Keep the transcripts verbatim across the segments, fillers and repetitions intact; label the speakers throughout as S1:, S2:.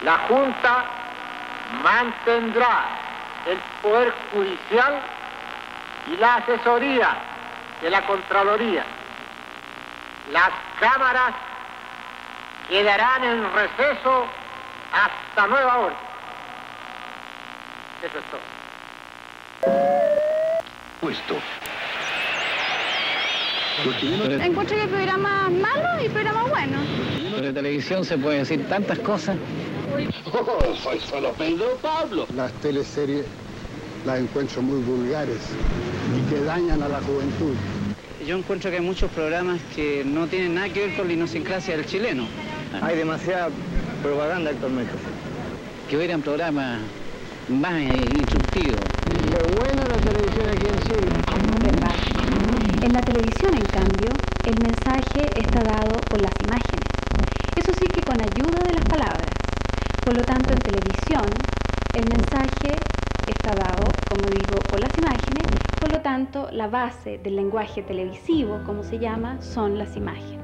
S1: La Junta mantendrá el Poder Judicial y la asesoría de la Contraloría. Las cámaras quedarán en receso hasta nueva orden. Eso es todo.
S2: Puesto.
S3: Encuentro que hay programas malos y programas buenos.
S4: Sobre televisión se puede decir tantas cosas.
S2: Oh, soy solo Pedro Pablo.
S5: Las teleseries las encuentro muy vulgares y que dañan a la juventud.
S4: Yo encuentro que hay muchos programas que no tienen nada que ver con la idiosincrasia del chileno.
S6: Hay demasiada propaganda actualmente.
S4: Que hubieran programas más instructivos.
S5: Qué buena la televisión aquí en Chile.
S7: ¿Verdad? En la televisión, en cambio, el mensaje está dado por las imágenes. Eso sí que con ayuda de las palabras. Por lo tanto, en televisión, el mensaje está dado, como digo, por las imágenes. Por lo tanto, la base del lenguaje televisivo, como se llama, son las imágenes.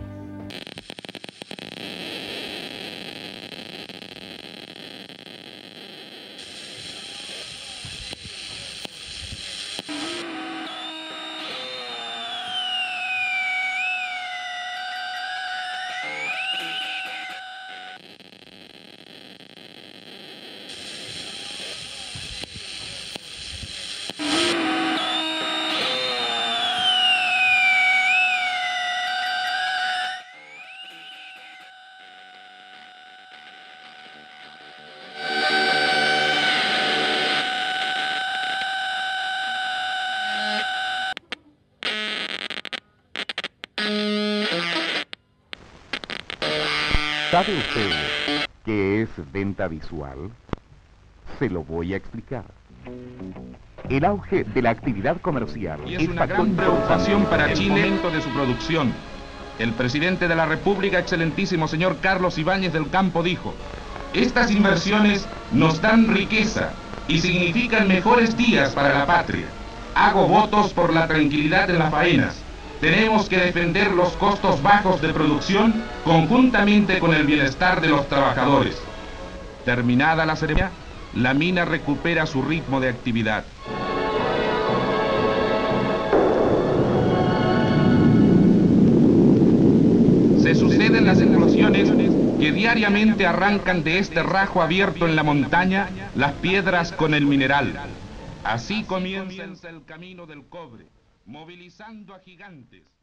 S8: ¿Sabe usted qué es venta visual? Se lo voy a explicar. El auge de la actividad comercial
S9: y es una gran preocupación para Chile el momento de su producción. El presidente de la República, excelentísimo señor Carlos Ibáñez del Campo, dijo: estas inversiones nos dan riqueza y significan mejores días para la patria. Hago votos por la tranquilidad en las faenas. Tenemos que defender los costos bajos de producción conjuntamente con el bienestar de los trabajadores. Terminada la ceremonia, la mina recupera su ritmo de actividad. Se suceden las explosiones que diariamente arrancan de este rajo abierto en la montaña las piedras con el mineral. Así comienza el camino del cobre, movilizando a gigantes.